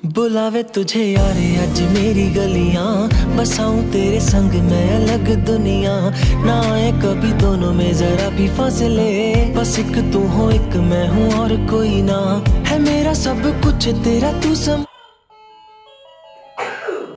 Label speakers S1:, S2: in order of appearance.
S1: बुलावे तुझे यारे आज मेरी गलियां, बसाऊं तेरे संग मैं अलग दुनिया। ना आए कभी दोनों में जरा भी फासले, बस एक तू हो एक मैं हूँ और कोई ना। है मेरा सब कुछ तेरा तू सम